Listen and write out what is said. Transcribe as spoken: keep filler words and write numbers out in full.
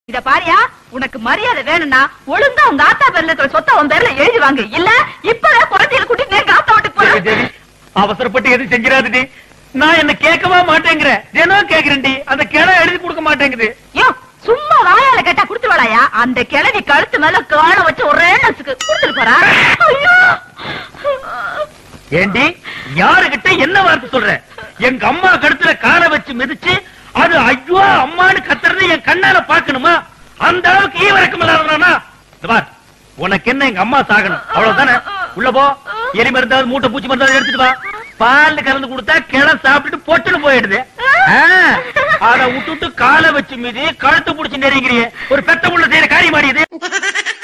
இத பாரியா, உனக்கு மரியாதை வேணும்னா ஒழுங்கா உங்க ஆத்தா பேர்ல இருக்கிற சொத்தை உன் பேர்ல எழுதி வாங்க. இல்ல இப்பவே குழந்தைகளை கூட்டிட்டு நேர்ல ஆத்தா வீட்டுக்கு போறேன். அவசரப்பட்டு எதுவும் செஞ்சிடாதடி. நான் என்ன கேட்கவா மாட்டேங்கிறேன். தினம் கேக்குறேன்டி. அந்த கிளை எழுதி கொடுக்க மாட்டேங்குது. யோ சும்மா வாயால கேட்டா குடுத்துருவாளையா? அந்த கிழவி கழுத்து மேல கால வச்சு ஒரே நசுக்கு குடுத்துட்டு போறா. ஐயோ ஏண்டி யாருகிட்ட என்ன வார்த்தை சொல்ற? எங்க அம்மா கழுத்துல காலை வச்சு மிதிச்சு அது ஐயோ அம்மான்னு கத்துறது என் கண்ணால பாக்கணுமா? அந்த அளவுக்கு ஈவரக்கம் இல்லாதவனா? உனக்கு என்ன எங்க அம்மா சாகணும் அவ்வளவுதானே? உள்ள போ. எலி மருந்தாவது மூட்டை பூச்சி மருந்தாவது எடுத்துட்டு வா. பால் கலந்து கொடுத்தா கிளை சாப்பிட்டுட்டு பொட்டுன்னு போயிடுது. அத விட்டுட்டு காலை வச்சு மீதி கழுத்து புடிச்சு நெருங்கிறிய ஒரு பெத்த உள்ள செய்யற காரியம் மாறியது.